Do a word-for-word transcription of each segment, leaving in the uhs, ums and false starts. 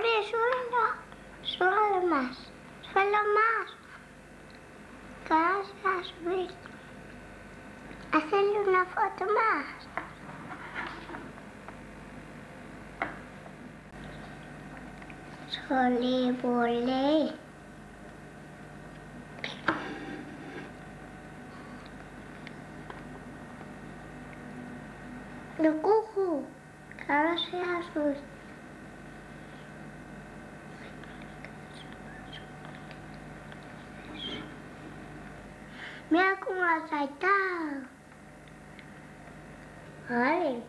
Sube, súbelo. Súbelo más. Súbelo más. Que ahora se va a subir. Hacerle una foto más. Sole, volé. Lo cojo. Que ahora se va a subir. Mira cómo ha saltado. Vale.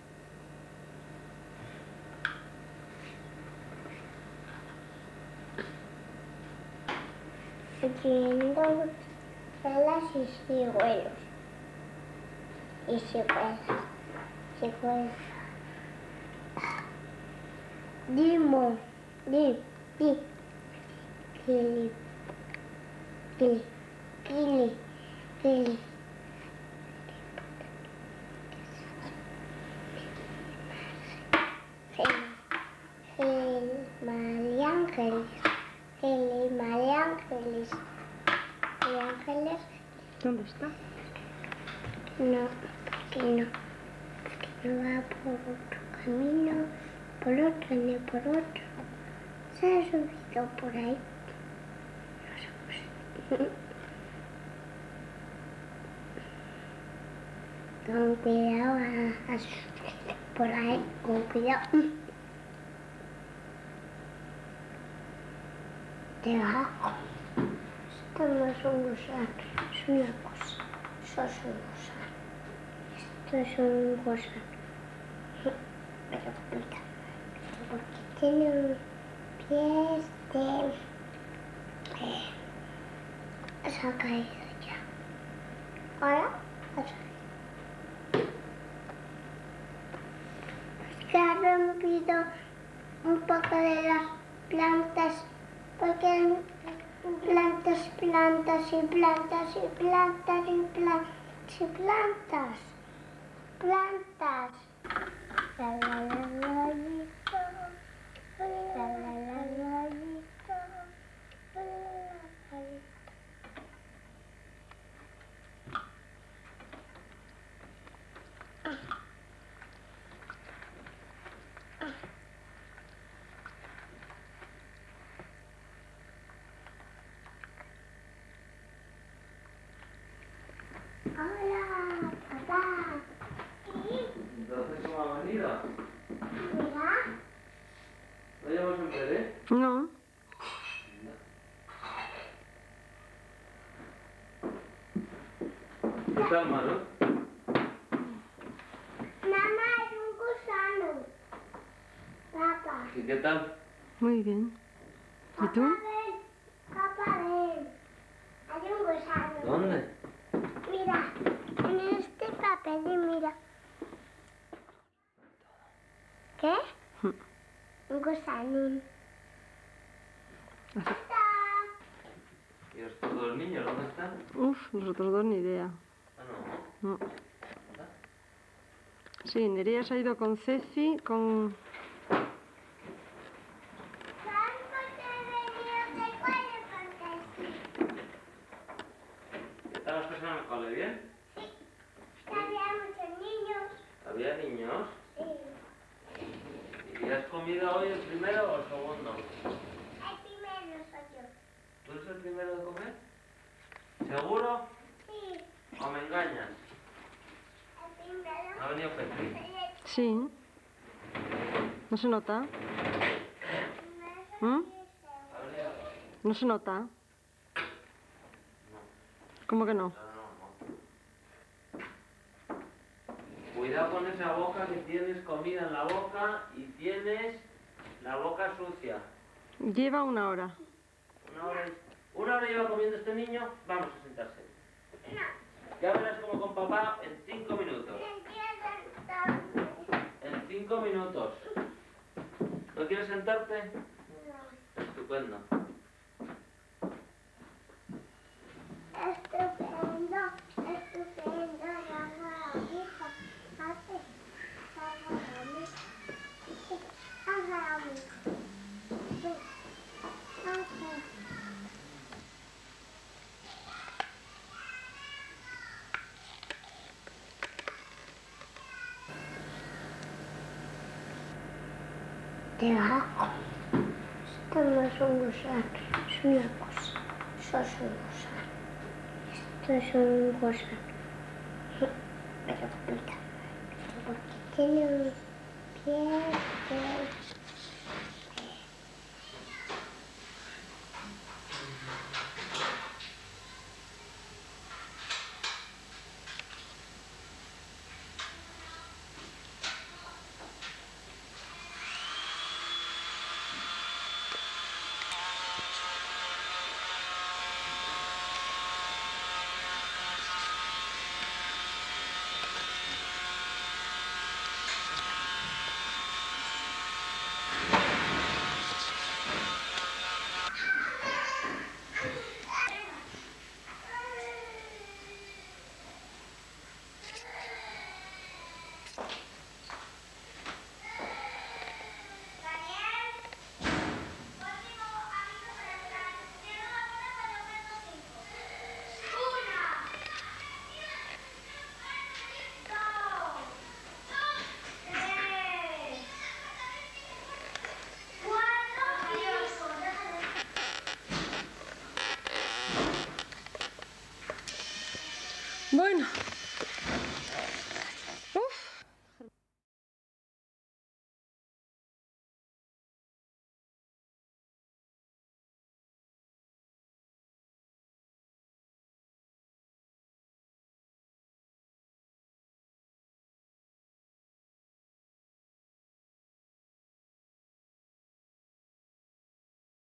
Haciendo velas y cigüeños. Y cigüeñas. Cigüeñas. Dimo. Di. Di. Kili. Kili. Kili. Kili. María Ángeles. María Ángeles. María Ángeles. ¿Dónde está? No, que no. Es que no va por otro camino, por otro ni por otro. Se ha subido por ahí. No sé. Con cuidado a, a subir por ahí, con cuidado. Debajo. Esto no es un gusano, es una cosa. Eso es un gusano. Esto es un gusano. Pero mira, porque tiene pies de... Eh, se ha caído ya. Ahora ha salido. Es que ha rompido un poco de las plantas. Porque plantas, plantas y plantas y plantas y plantas y plantas. Plantas. La la la la lito. La la la la lito. La la la lito. Hola, papá. Entonces, ¿cómo ha venido? Mira. ¿No llevamos un bebé? No. ¿Qué tal, Maro? Mamá, es un gusano. Papá. ¿Y qué tal? Muy bien. ¿Y tú? Papá, ven. Papá, ven. Hay un gusano. ¿Dónde? Mira, en este papel, y mira. ¿Qué? Un gusanín. ¿Y estos dos niños dónde están? Uf, los otros dos ni idea. Ah, no. No. Sí, Nerea se ha ido con Ceci, con... ¿Qué tal las personas en el cole? ¿Bien? Sí, había muchos niños. ¿Había niños? Sí. ¿Y has comido hoy el primero o el segundo? El primero soy yo. ¿Tú eres el primero de comer? ¿Seguro? Sí, ¿O me engañas? el primero. ¿Ha venido Petri? Sí. ¿No se nota? ¿Mm? ¿Ha venido? ¿No se nota? ¿Cómo que no? No, no, no. Cuidado con esa boca, que tienes comida en la boca y tienes la boca sucia. Lleva una hora. Una hora, y- una hora lleva comiendo este niño, vamos a sentarse. No, Ya verás como con papá en cinco minutos. empieza En cinco minutos. ¿No quieres sentarte? No. Estupendo. Estupendo, estupendo, Rafa, hija, hace, Rafa, Rafa, de ajo. Esto no es un gusano, es una cosa. Eso es un gusano. Esto es un gusano. Pero puta, porque tiene un pie que... Bueno.